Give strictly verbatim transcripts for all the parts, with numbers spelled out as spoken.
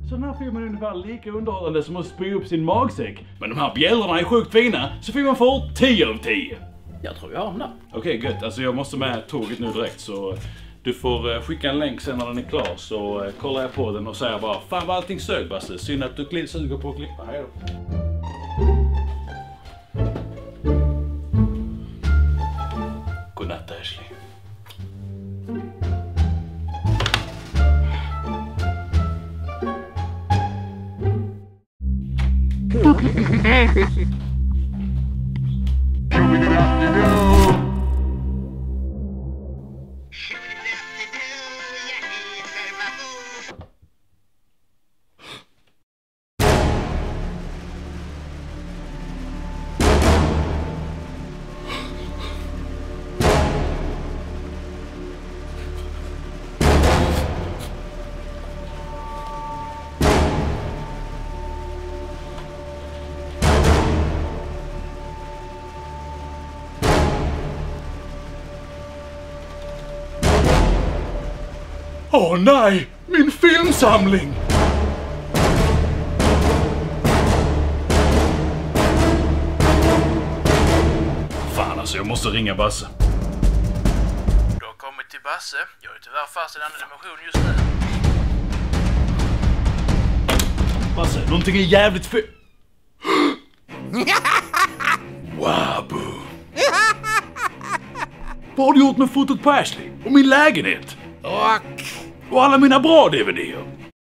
Så den här filmen är ungefär lika underhållande som att spy upp sin magsäck. Men de här bjällrorna är sjukt fina, så filmen får tio av tio. Jag tror jag om det. Okej, okay, gött. Alltså jag måste med tåget nu direkt, så du får skicka en länk sen när den är klar, så kollar jag på den och säger bara fan vad allting sög, Basse. Synd att du suger på att klippa. Hej då. Godnatt, Ashley. Åh oh, nej! Min filmsamling! Fan alltså, jag måste ringa Basse. Du har kommit till Basse. Jag är tyvärr fast i en annan dimension just nu. Basse, någonting är jävligt fel. Wow, vad har du gjort med fotot på Ashley? Och min lägenhet? Och... Och alla mina bra D V D-er.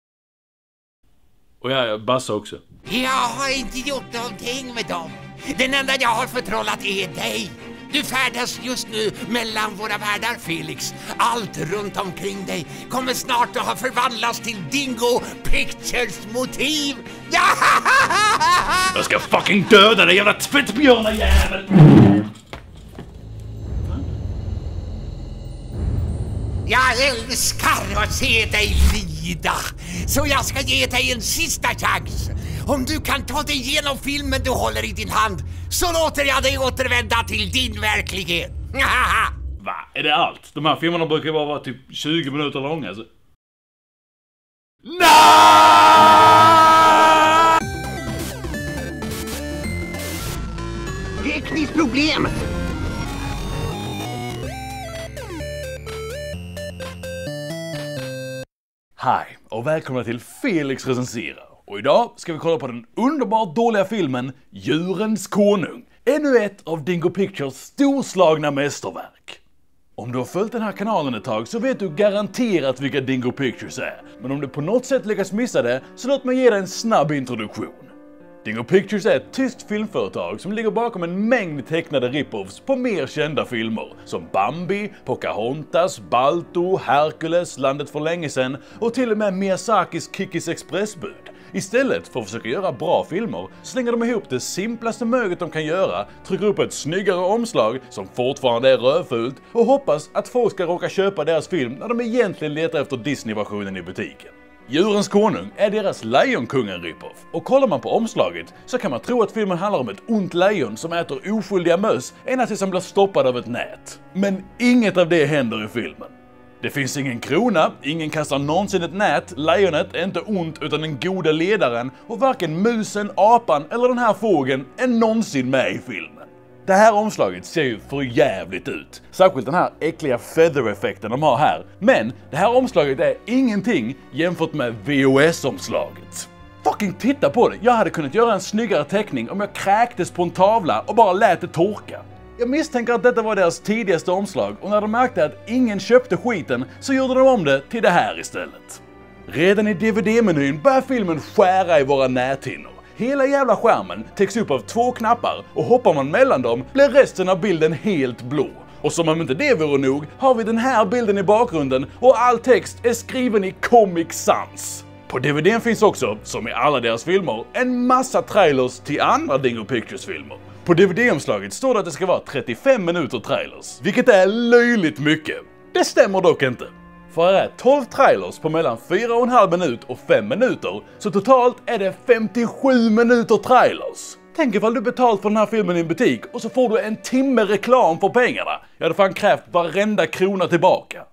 Och jag är Basse också. Jag har inte gjort någonting med dem. Den enda jag har förtrollat är dig. Du färdas just nu mellan våra världar, Felix. Allt runt omkring dig kommer snart att ha förvandlats till Dingo Pictures motiv. Jag ska fucking döda dig, jävla tvättbjörnajävel! Jag älskar att se dig lida. Så jag ska ge dig en sista chans. Om du kan ta dig igenom filmen du håller i din hand, så låter jag dig återvända till din verklighet. Va? Är det allt? De här filmerna brukar bara vara typ tjugo minuter långa. Alltså. Nej! Tekniskt problem! Hej och välkomna till Felix recenserar. Och idag ska vi kolla på den underbart dåliga filmen Djurens konung. Ännu ett av Dingo Pictures storslagna mästerverk. Om du har följt den här kanalen ett tag så vet du garanterat vilka Dingo Pictures är. Men om du på något sätt lyckas missa det, så låt mig ge dig en snabb introduktion. Dingo Pictures är ett tyskt filmföretag som ligger bakom en mängd tecknade rip-offs på mer kända filmer som Bambi, Pocahontas, Balto, Hercules, Landet för länge sedan och till och med Miyazakis Kikis Expressbud. Istället för att försöka göra bra filmer slänger de ihop det simplaste möget de kan göra, trycker upp ett snyggare omslag som fortfarande är rövfullt och hoppas att folk ska råka köpa deras film när de egentligen letar efter Disney-versionen i butiken. Djurens konung är deras Lejonkungen rip-off, och kollar man på omslaget så kan man tro att filmen handlar om ett ont lejon som äter oskyldiga möss ända tills han blir stoppad av ett nät. Men inget av det händer i filmen. Det finns ingen krona, ingen kastar någonsin ett nät, lejonet är inte ont utan den goda ledaren och varken musen, apan eller den här fågeln är någonsin med i filmen. Det här omslaget ser ju för jävligt ut. Särskilt den här äckliga feather-effekten de har här. Men det här omslaget är ingenting jämfört med V H S-omslaget. Fucking titta på det! Jag hade kunnat göra en snyggare teckning om jag kräktes på en tavla och bara lät det torka. Jag misstänker att detta var deras tidigaste omslag och när de märkte att ingen köpte skiten så gjorde de om det till det här istället. Redan i D V D-menyn börjar filmen skära i våra näthinnor. Hela jävla skärmen täcks upp av två knappar och hoppar man mellan dem blir resten av bilden helt blå. Och som om inte det vore nog har vi den här bilden i bakgrunden och all text är skriven i Comic Sans. På D V D:n finns också, som i alla deras filmer, en massa trailers till andra Dingo Pictures-filmer. På D V D-omslaget står det att det ska vara trettiofem minuter trailers, vilket är löjligt mycket. Det stämmer dock inte. För här är tolv trailers på mellan fyra och en halv minut och fem minuter, så totalt är det femtiosju minuter trailers. Tänk ifall du betalt för den här filmen i en butik och så får du en timme reklam för pengarna. Jag hade fan krävt varenda krona tillbaka.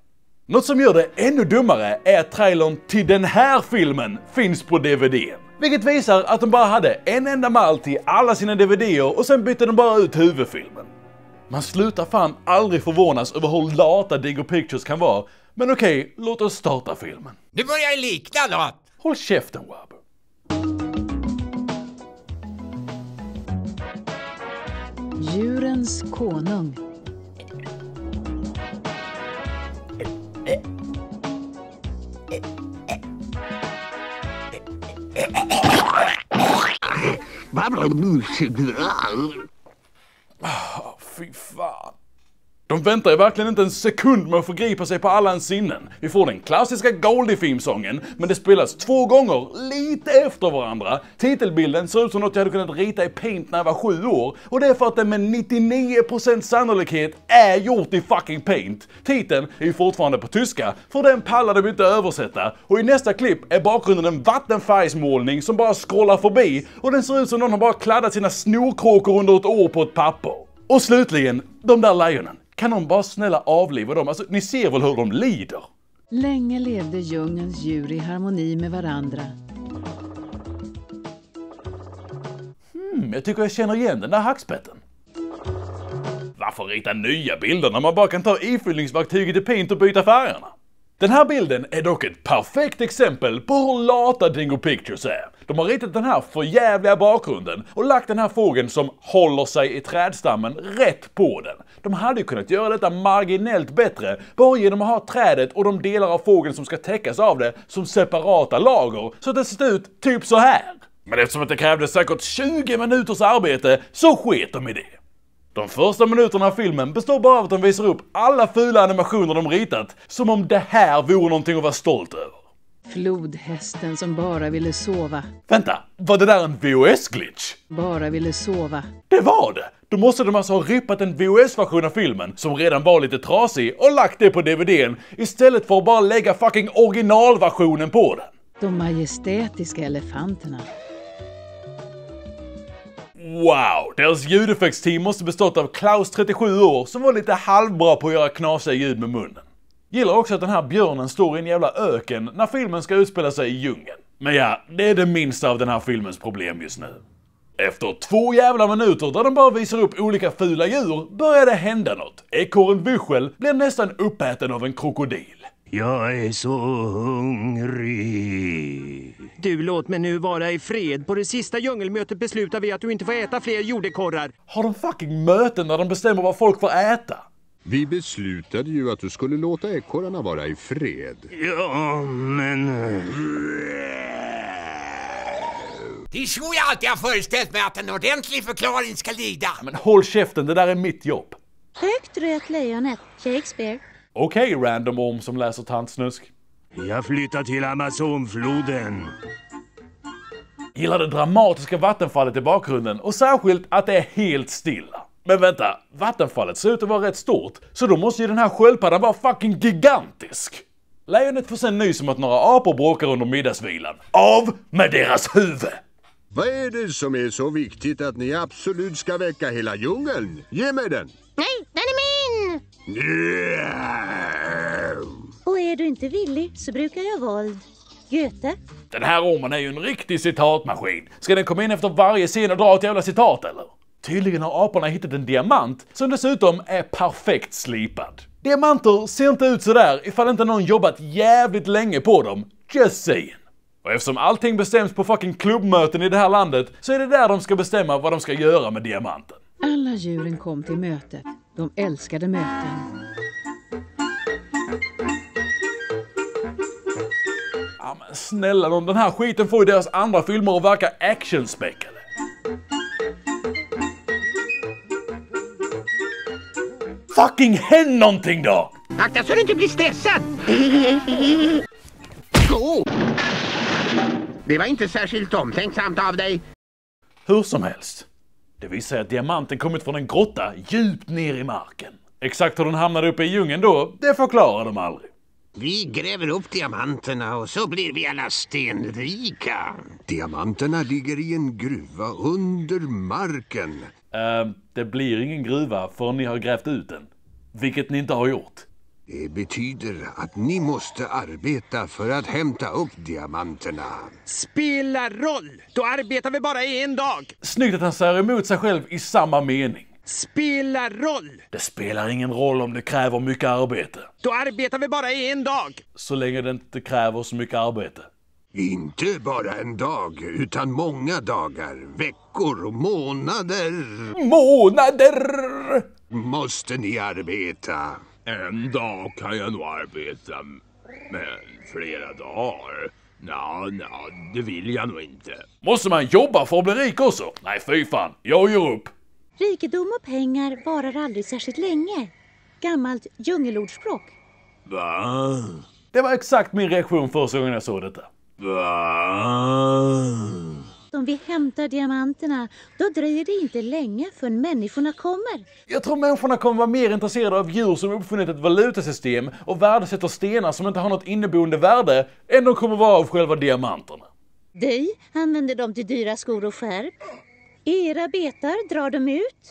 Något som gör det ännu dummare är att trailern till den här filmen finns på D V D. Vilket visar att de bara hade en enda mall till alla sina D V D-er och sen bytte de bara ut huvudfilmen. Man slutar fan aldrig förvånas över hur lata Dingo Pictures kan vara. Men okej, låt oss starta filmen. Du börjar likna något. Håll käften, Wab. Djurens konung. Oh, fy fan. De väntar ju verkligen inte en sekund med att förgripa sig på alla ens sinnen. Vi får den klassiska Goldie-filmsången, men det spelas två gånger, lite efter varandra. Titelbilden ser ut som något jag hade kunnat rita i Paint när jag var sju år. Och det är för att den med nittionio procent sannolikhet är gjort i fucking Paint. Titeln är ju fortfarande på tyska, för den pallar de inte översätta. Och i nästa klipp är bakgrunden en vattenfärgsmålning som bara scrollar förbi. Och den ser ut som någon har bara kladdat sina snorkråkor under ett år på ett papper. Och slutligen, de där lejonen. Kan de bara snälla avliva dem? Alltså, ni ser väl hur de lider? Länge levde djungelns djur i harmoni med varandra. Hmm, jag tycker jag känner igen den där hackspetten. Varför rita nya bilder när man bara kan ta ifyllningsverktyget i Paint och byta färgerna? Den här bilden är dock ett perfekt exempel på hur lata Dingo Pictures är. De har ritat den här förjävliga bakgrunden och lagt den här fågeln som håller sig i trädstammen rätt på den. De hade ju kunnat göra detta marginellt bättre bara genom att ha trädet och de delar av fågeln som ska täckas av det som separata lager så att det ser ut typ så här. Men eftersom att det krävdes säkert tjugo minuters arbete så sket de i det. De första minuterna av filmen består bara av att de visar upp alla fula animationer de ritat som om det här vore någonting att vara stolt över. Flodhästen som bara ville sova. Vänta, var det där en V H S-glitch? Bara ville sova. Det var det! Då måste de alltså ha rippat en V H S-version av filmen som redan var lite trasig och lagt det på D V D:n istället för att bara lägga fucking originalversionen på den. De majestätiska elefanterna. Wow, deras ljudeffektsteam måste bestått av Klaus, trettiosju år, som var lite halvbra på att göra knasiga ljud med munnen. Gillar också att den här björnen står i en jävla öken när filmen ska utspela sig i djungeln. Men ja, det är det minsta av den här filmens problem just nu. Efter två jävla minuter där de bara visar upp olika fula djur börjar det hända något. Ekorren Vyschel blir nästan uppäten av en krokodil. Jag är så hungrig. Du, låt mig nu vara i fred. På det sista djungelmötet beslutar vi att du inte får äta fler jordekorrar. Har de fucking möten när de bestämmer vad folk får äta? Vi beslutade ju att du skulle låta ekorrarna vara i fred. Ja, men... Det är så jag alltid har föreställt mig att en ordentlig förklaring ska lida. Men håll käften, det där är mitt jobb. Högt röt lejonet, Shakespeare. Okej, okay, random orm som läser tantsnusk. Jag flyttar till Amazonfloden. Gillar det dramatiska vattenfallet i bakgrunden och särskilt att det är helt stilla. Men vänta, vattenfallet ser ut att vara rätt stort, så då måste ju den här sköldpaddan vara fucking gigantisk. Lejonet får sen nys om att några apor bråkar under middagsvilan. Av med deras huvud! Vad är det som är så viktigt att ni absolut ska väcka hela djungeln? Ge mig den! Nej, den är min! Yeah. Och är du inte villig så brukar jag våld. Goethe? Den här ormen är ju en riktig citatmaskin. Ska den komma in efter varje scen och dra ett jävla citat eller? Tydligen har aporna hittat en diamant som dessutom är perfekt slipad. Diamanter ser inte ut sådär ifall inte någon jobbat jävligt länge på dem. Just saying. Och eftersom allting bestäms på fucking klubbmöten i det här landet så är det där de ska bestämma vad de ska göra med diamanten. Alla djuren kom till mötet. De älskade möten. Ja men snälla någon, den här skiten får ju deras andra filmer att verka actionspäckade. Fucking händ någonting då! Akta så du inte blir stressad! Gå! Det var inte särskilt omtänksamt av dig. Hur som helst. Det visar sig att diamanten kommit från en grotta djupt ner i marken. Exakt hur den hamnade uppe i djungeln då, det förklarar de aldrig. Vi gräver upp diamanterna och så blir vi alla stenrika. Diamanterna ligger i en gruva under marken. Uh, det blir ingen gruva förrän ni har grävt ut den. Vilket ni inte har gjort. Det betyder att ni måste arbeta för att hämta upp diamanterna. Spelar roll! Då arbetar vi bara en dag. Snyggt att han säger emot sig själv i samma mening. Spelar roll! Det spelar ingen roll om det kräver mycket arbete. Då arbetar vi bara en dag. Så länge det inte kräver så mycket arbete. Inte bara en dag, utan många dagar, veckor och månader. Månader! Måste ni arbeta. En dag kan jag nog arbeta, men flera dagar? Nå, nå, det vill jag nog inte. Måste man jobba för att bli rik också? Nej, fy fan. Jag gör upp. Rikedom och pengar varar aldrig särskilt länge. Gammalt djungelordspråk. Va? Det var exakt min reaktion första gången jag såg detta. Va? Om vi hämtar diamanterna, då dröjer det inte länge förrän människorna kommer. Jag tror människorna kommer vara mer intresserade av djur som uppfunnit ett valutasystem och värdesätter stenar som inte har något inneboende värde än de kommer vara av själva diamanterna. Dig använder de till dyra skor och skärp. Era betar drar de ut.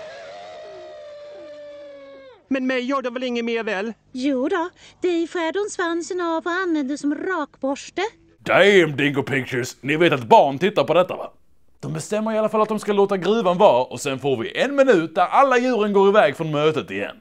Men mig gör det väl inget mer väl? Jo då, dig skär de svansen av och använder som rakborste. Damn, Dingo Pictures! Ni vet att barn tittar på detta, va? De bestämmer i alla fall att de ska låta gruvan vara och sen får vi en minut där alla djuren går iväg från mötet igen.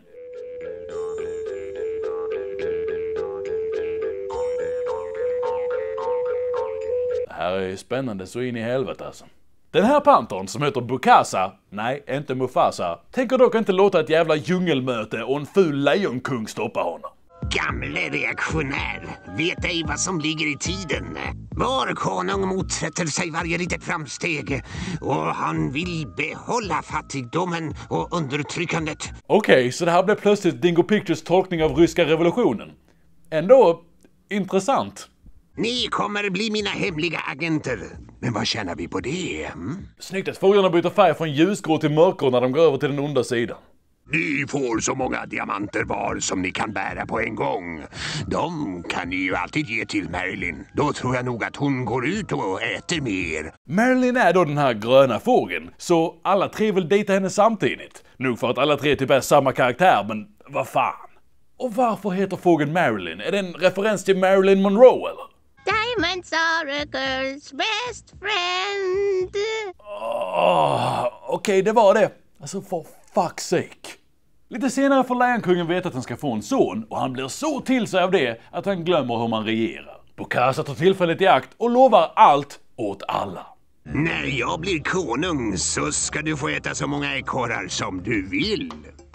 Det här är spännande så in i helvete alltså. Den här pantern som heter Bukasa, nej inte Mufasa, tänker dock inte låta ett jävla djungelmöte och en ful lejonkung stoppa honom. Gamle reaktionär, vet ej vad som ligger i tiden. Vår konung motsätter sig varje litet framsteg och han vill behålla fattigdomen och undertryckandet. Okej, okay, så det här blev plötsligt Dingo Pictures tolkning av ryska revolutionen. Ändå intressant. Ni kommer bli mina hemliga agenter. Men vad tjänar vi på det? Mm? Snyggt att fåglarna byter färg från ljusgrå till mörkgrå när de går över till den onda sidan. Ni får så många diamanter var som ni kan bära på en gång. De kan ni ju alltid ge till Marilyn. Då tror jag nog att hon går ut och äter mer. Marilyn är då den här gröna fågeln, så alla tre vill dejta henne samtidigt. Nog för att alla tre typ är samma karaktär, men vad fan. Och varför heter fågeln Marilyn? Är det en referens till Marilyn Monroe eller? Diamonds are a girl's best friend. Oh, Okej, okay, det var det. Alltså for fuck's sake. Lite senare får Lejonkungen veta att han ska få en son och han blir så till sig av det att han glömmer hur man regerar. Bukasa tar tillfället i akt och lovar allt åt alla. När jag blir konung så ska du få äta så många ekorrar som du vill.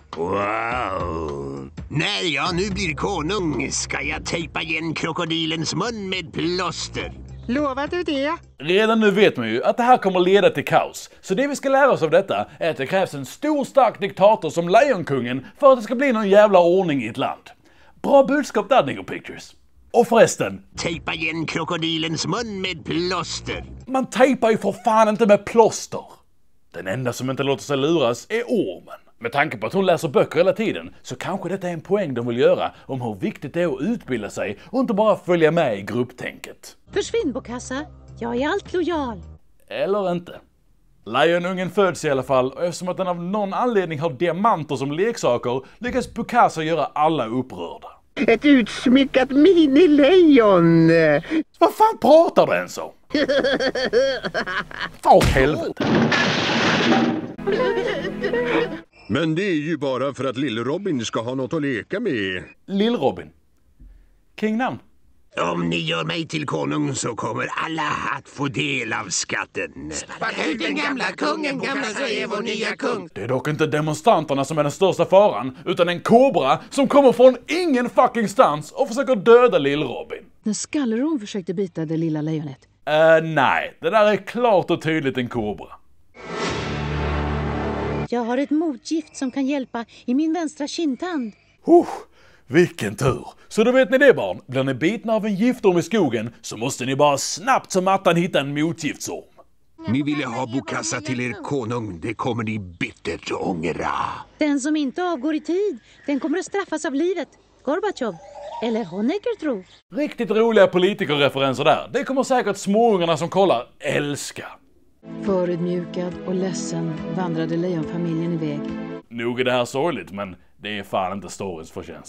Wow! När jag nu blir konung ska jag tejpa igen krokodilens mun med plåster. Lovar du det? Redan nu vet man ju att det här kommer leda till kaos. Så det vi ska lära oss av detta är att det krävs en stor stark diktator som Lejonkungen för att det ska bli någon jävla ordning i ett land. Bra budskap där, Dingo Pictures. Och förresten, tejpa igen krokodilens mun med plåster. Man tejpar ju för fan inte med plåster. Den enda som inte låter sig luras är ormen. Med tanke på att hon läser böcker hela tiden så kanske detta är en poäng de vill göra om hur viktigt det är att utbilda sig och inte bara följa med i grupptänket. Försvinn, Bukasa. Jag är allt lojal. Eller inte. Lejonungen föds i alla fall och eftersom att den av någon anledning har diamanter som leksaker lyckas Bukasa göra alla upprörda. Ett utsmyckat mini-lejon! Vad fan pratar du ens om? Fan åt helvete. Men det är ju bara för att Lill-Robin ska ha något att leka med. Lill-Robin? Kingnamn? Om ni gör mig till konung så kommer alla att få del av skatten. Sparka ut den gamla kungen, gamla så är vår nya kung. Det är dock inte demonstranterna som är den största faran, utan en kobra som kommer från ingen fucking stans och försöker döda Lill-Robin. När Skalleron försökte bita det lilla lejonet. Uh, nej, det där är klart och tydligt en kobra. Jag har ett motgift som kan hjälpa i min vänstra kindtand. Uh, vilken tur! Så då vet ni det barn, blir ni bitna av en giftorm i skogen så måste ni bara snabbt som attan hitta en motgiftsorm. Ni ville ha Bukasa till er konung, det kommer ni bittert ångra. Den som inte avgår i tid, den kommer att straffas av livet. Gorbatjov, eller Honecker tro. Riktigt roliga politikerreferenser där, det kommer säkert småungarna som kollar älska. Förödmjukad och ledsen vandrade lejonfamiljen iväg. Nog är det här sorgligt, men det är fan inte storyns förtjänst.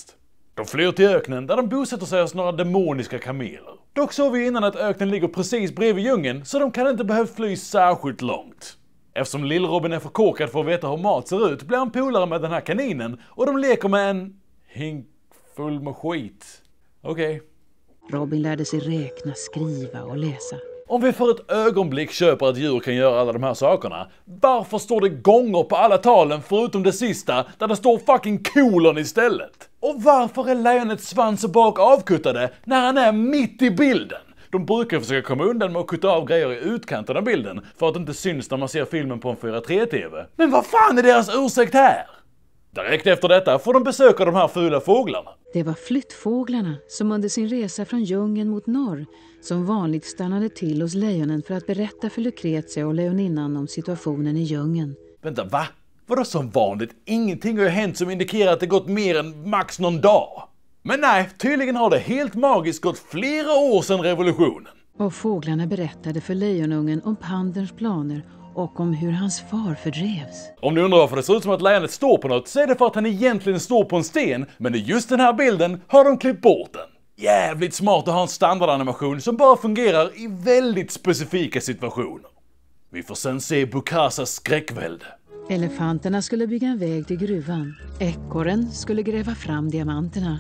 De flyr till öknen där de bosätter sig hos några demoniska kameler. Dock såg vi innan att öknen ligger precis bredvid djungeln så de kan inte behöva fly särskilt långt. Eftersom Lill-Robin är för korkad för att veta hur mat ser ut blir han polare med den här kaninen och de leker med en hink full med skit. Okej. Okay. Robin lärde sig räkna, skriva och läsa. Om vi för ett ögonblick köper att djur kan göra alla de här sakerna, varför står det gånger på alla talen förutom det sista där det står fucking kolon istället? Och varför är lejonets svans och bak avkuttade när han är mitt i bilden? De brukar försöka komma undan med att kutta av grejer i utkanten av bilden för att det inte syns när man ser filmen på en fyra tre-tv. Men vad fan är deras ursäkt här? Direkt efter detta får de besöka de här fula fåglarna. Det var flyttfåglarna som under sin resa från djungeln mot norr som vanligt stannade till hos lejonen för att berätta för Lucretia och lejoninnan om situationen i djungeln. Vänta, va? Vadå som vanligt? Ingenting har ju hänt som indikerar att det gått mer än max någon dag. Men nej, tydligen har det helt magiskt gått flera år sedan revolutionen. Och fåglarna berättade för lejonungen om Panderns planer och om hur hans far fördrevs. Om ni undrar varför det ser ut som att lejonet står på något så är det för att han egentligen står på en sten, men i just den här bilden har de klippt bort den. Jävligt smart att ha en standardanimation som bara fungerar i väldigt specifika situationer. Vi får sen se Bokazas skräckvälde. Elefanterna skulle bygga en väg till gruvan. Ekorren skulle gräva fram diamanterna.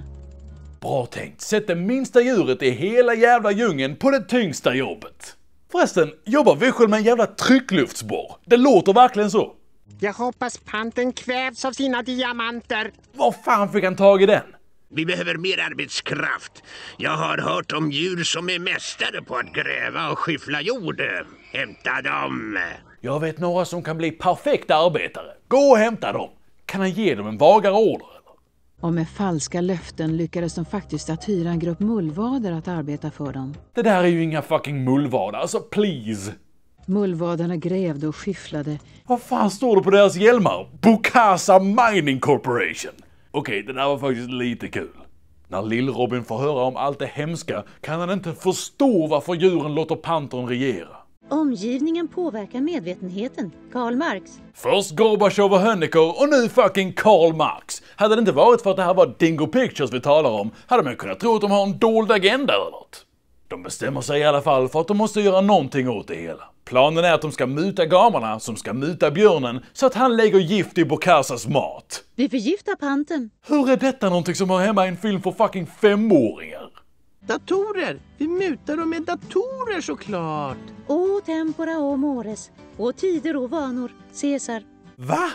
Bra tänkt. Sätt det minsta djuret i hela jävla djungeln på det tyngsta jobbet. Förresten, jobbar Vychel med en jävla tryckluftsborr? Det låter verkligen så. Jag hoppas panten kvävs av sina diamanter. Var fan fick han tag i den? Vi behöver mer arbetskraft. Jag har hört om djur som är mästare på att gräva och skyffla jord. Hämta dem. Jag vet några som kan bli perfekta arbetare. Gå och hämta dem. Kan han ge dem en vagare order eller? Och med falska löften lyckades de faktiskt att hyra en grupp mullvader att arbeta för dem. Det där är ju inga fucking mullvader, alltså please. Mullvadarna grävde och skyfflade. Vad fan står det på deras hjälmar? Bokaza Mining Corporation. Okej, det där var faktiskt lite kul. När Lill-Robin får höra om allt det hemska kan han inte förstå varför djuren låter pantern regera. Omgivningen påverkar medvetenheten. Karl Marx. Först Gorbachev och Honecker och nu fucking Karl Marx. Hade det inte varit för att det här var Dingo Pictures vi talar om hade man kunnat tro att de har en dold agenda eller något. De bestämmer sig i alla fall för att de måste göra någonting åt det hela. Planen är att de ska muta gamarna som ska muta björnen så att han lägger gift i Bokazas mat. Vi förgiftar panten. Hur är detta någonting som har hemma i en film för fucking femåringar? Datorer! Vi mutar dem med datorer såklart! Å tempora å mores. Å tider och vanor. Caesar. Va?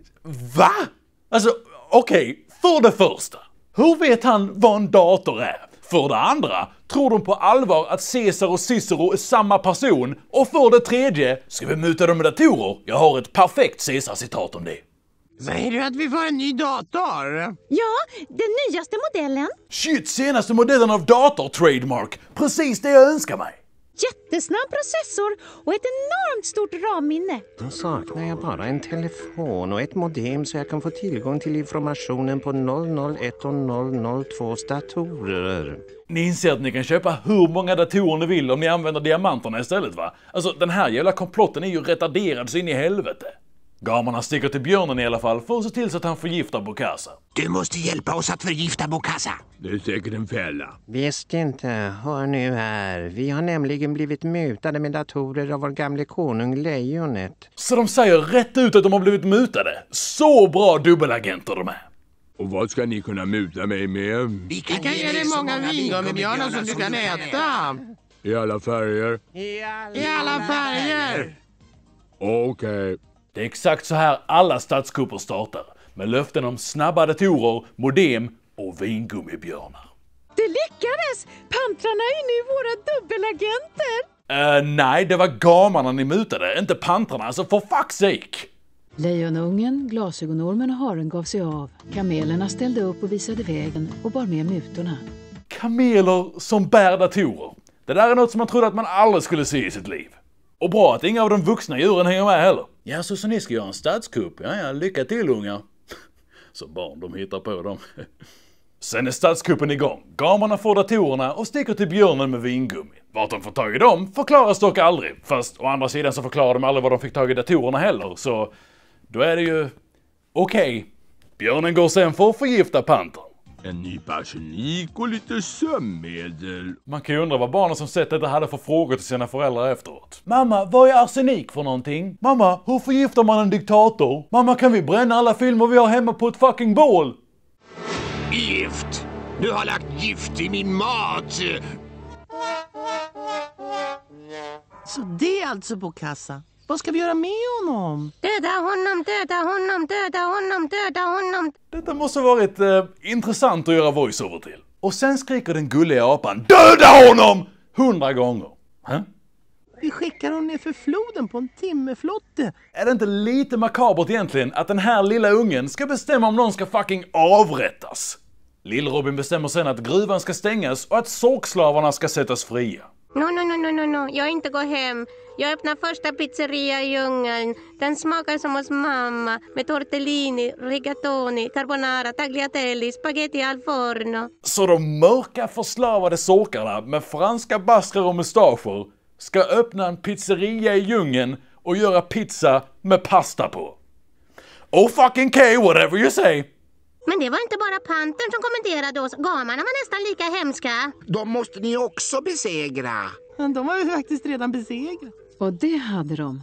Va? Alltså, okej. Okay. För det första. Hur vet han vad en dator är? För det andra. Tror de på allvar att Caesar och Cicero är samma person? Och för det tredje. Ska vi muta dem med datorer? Jag har ett perfekt Caesar-citat om det. Säger du att vi får en ny dator? Ja, den nyaste modellen. Shit, senaste modellen av dator trademark. Precis det jag önskar mig. Jättesnabb processor och ett enormt stort RAM-minne. Då saknar jag bara en telefon och ett modem så jag kan få tillgång till informationen på noll noll ett och noll noll två datorer. Ni inser att ni kan köpa hur många datorer ni vill om ni använder diamanterna istället, va? Alltså, den här jävla komplotten är ju retarderad så in i helvete. Gamarna sticker till björnen i alla fall för att se till så att han förgiftar Bokaza. Du måste hjälpa oss att förgifta Bokaza. Det är säkert en fälla. Visst inte. Hör nu här. Vi har nämligen blivit mutade med datorer av vår gamle konung Lejonet. Så de säger rätt ut att de har blivit mutade. Så bra dubbelagenter de är. Och vad ska ni kunna muta mig med? Vi kan, Vi kan ge dig många vingummibjörnar som du kan äta. I alla färger? I alla, I alla färger. Okej. Okay. Det är exakt så här alla statskupper startar. Med löften om snabba datorer, modem och vingummibjörnar. Det lyckades! Pantrarna är nu våra dubbelagenter. Uh, nej, det var gamarna ni mutade, inte pantrarna, så for fuck's sake. Lejonungen, glasögonormen och haren gav sig av. Kamelerna ställde upp och visade vägen och bar med mutorna. Kameler som bär datorer. Det där är något som man trodde att man aldrig skulle se i sitt liv. Och bra att inga av de vuxna djuren hänger med heller. Ja, så, så ni ska göra en statskupp. Ja, ja, lycka till ungar. Så barn, de hittar på dem. Sen är statskuppen igång. Gamarna får datorerna och sticker till björnen med vingummi. Vart de får tag i dem förklaras dock aldrig. Fast å andra sidan så förklarar de aldrig var de fick tag i datorerna heller. Så då är det ju... Okej. Okay. Björnen går sen för att förgifta pantern. En nypa arsenik och lite sömnmedel. Man kan ju undra vad barnen som sett detta hade för frågor till sina föräldrar efteråt. Mamma, vad är arsenik för någonting? Mamma, hur förgiftar man en diktator? Mamma, kan vi bränna alla filmer vi har hemma på ett fucking bål? Gift! Du har lagt gift i min mat! Så det är alltså Bokassa. Vad ska vi göra med honom? Döda honom, döda honom, döda honom, döda honom. Detta måste ha varit eh, intressant att göra voiceover till. Och sen skriker den gulliga apan döda honom! Hundra gånger. Huh? Vi skickar honom ner för floden på en timmerflotte. Är det inte lite makabert egentligen att den här lilla ungen ska bestämma om någon ska fucking avrättas? Lill-Robin bestämmer sen att gruvan ska stängas och att sorkslavarna ska sättas fria. No, no, no, no, no, no. Jag inte går hem. Jag öppnar första pizzeria i djungeln. Den smakar som hos mamma. Med tortellini, rigatoni, carbonara, tagliatelle, spaghetti al forno. Så de mörka förslavade sorkarna med franska baskrar och mustascher ska öppna en pizzeria i djungeln och göra pizza med pasta på. Oh fucking K, whatever you say. Men det var inte bara pantern som kommenterade oss. Gamarna var nästan lika hemska. De måste ni också besegra. Men de var ju faktiskt redan besegrat. Och det hade de.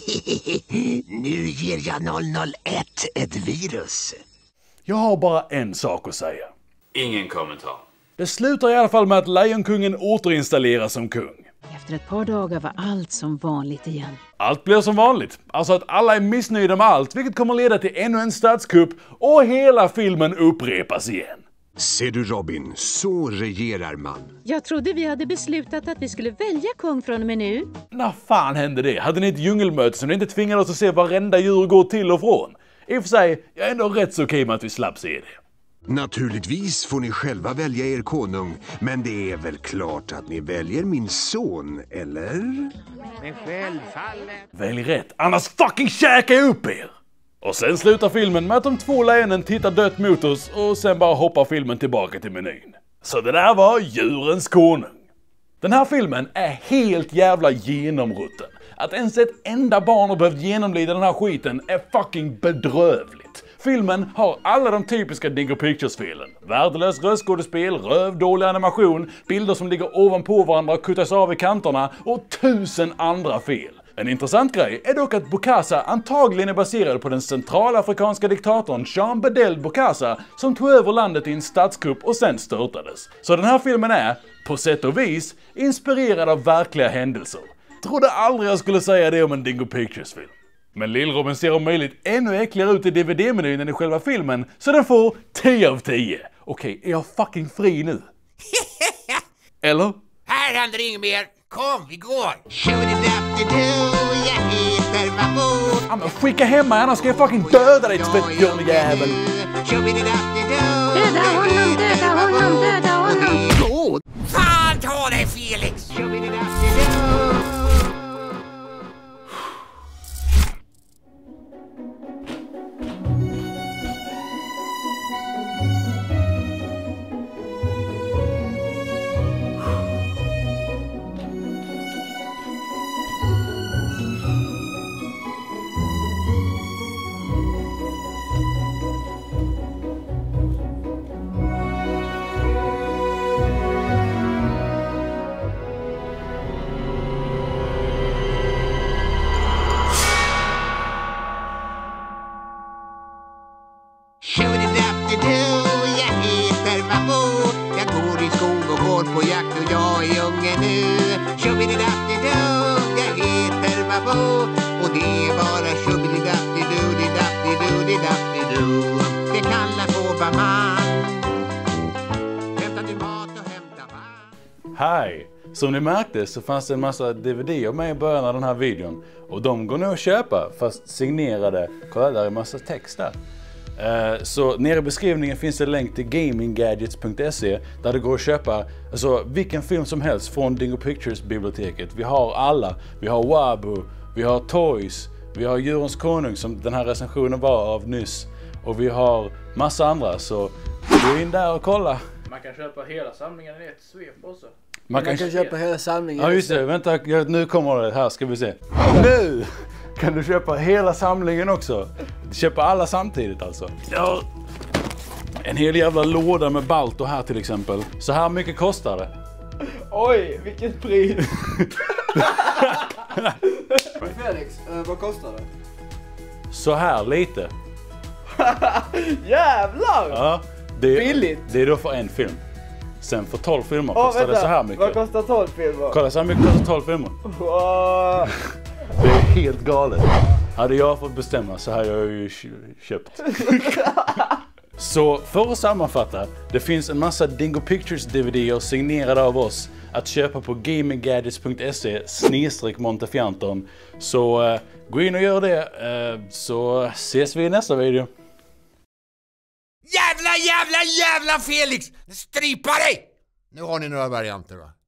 Nu ger jag noll noll ett ett virus. Jag har bara en sak att säga. Ingen kommentar. Det slutar i alla fall med att Lejonkungen återinstalleras som kung. Efter ett par dagar var allt som vanligt igen. Allt blir som vanligt. Alltså att alla är missnöjda med allt, vilket kommer leda till ännu en statskupp och hela filmen upprepas igen. Ser du Robin, så regerar man. Jag trodde vi hade beslutat att vi skulle välja kung från och med nu. När fan hände det? Hade ni ett djungelmöte som ni inte tvingade oss att se varenda djur gå till och från? I och för sig, jag är ändå rätt så okej med att vi slapp se det. Naturligtvis får ni själva välja er konung, men det är väl klart att ni väljer min son, eller? Men självfallet. Välj rätt, annars fucking käkar jag upp er! Och sen slutar filmen med att de två lejonen tittar dött mot oss och sen bara hoppar filmen tillbaka till menyn. Så det där var Djurens konung. Den här filmen är helt jävla genomrutten. Att ens ett enda barn har behövt genomlida den här skiten är fucking bedrövligt. Filmen har alla de typiska Dingo Pictures-felen. Värdelös röstskådespel, röv, dålig animation, bilder som ligger ovanpå varandra och kuttas av i kanterna och tusen andra fel. En intressant grej är dock att Bokassa antagligen är baserad på den centralafrikanska diktatorn Jean Bedel Bokassa som tog över landet i en statskupp och sen störtades. Så den här filmen är, på sätt och vis, inspirerad av verkliga händelser. Trodde aldrig jag skulle säga det om en Dingo Pictures-film. Men Lill-Robin ser om möjligt ännu äckligare ut i D V D-menyn än i själva filmen, så den får tio av tio. Okej, är jag fucking fri nu? Eller? Här händer inget mer. Kom, vi går. Ja, men skicka hem mig, annars ska jag fucking döda dig, tvättgörnjävel. Döda honom, döda honom, döda honom. Fan, ta dig Felix. Jag går i skog och går på jakt och jag är unge nu. Tjubbidi-datti-doo, jag heter Babbo. Och det är bara tjubbidi-datti-doo, di-datti-doo, di-datti-doo. Det kallar på Baman. Hämta din mat och hämta vatten. Hej! Som ni märkte så fanns det en massa D V D med i början av den här videon. Och de går nu att köpa, fast signerade. Kolla, där är en massa text där. Uh, så nere i beskrivningen finns det en länk till gaming gadgets punkt se där det går att köpa alltså, vilken film som helst från Dingo Pictures-biblioteket. Vi har alla. Vi har Wabu, vi har Toys, vi har Djurens konung som den här recensionen var av nyss. Och vi har massa andra, så gå in där och kolla. Man kan köpa hela samlingen i ett svep också. Man kan, Man kan köpa hela samlingen. Ja just det, vänta, nu kommer det här, ska vi se. Nu kan du köpa hela samlingen också. Köpa alla samtidigt alltså. Ja. En hel jävla låda med Balto här till exempel. Så här mycket kostar det. Oj, vilket pris. Felix, eh, vad kostar det? Så här lite. Jävlar! Ja, det är, billigt. Det är då för en film. Sen för tolv filmer Åh, kostar vänta. det så här mycket. Vad kostar tolv filmer? Kolla så här mycket kostar tolv filmer. Wow. Det är helt galet. Hade jag fått bestämma så hade jag ju köpt. Så för att sammanfatta, det finns en massa Dingo Pictures D V D-er signerade av oss att köpa på gaminggadgets punkt se snedstreck Montefianton. Så uh, gå in och gör det, uh, så ses vi i nästa video. Jävla, jävla, jävla Felix! Strypa dig! Nu har ni några varianter va?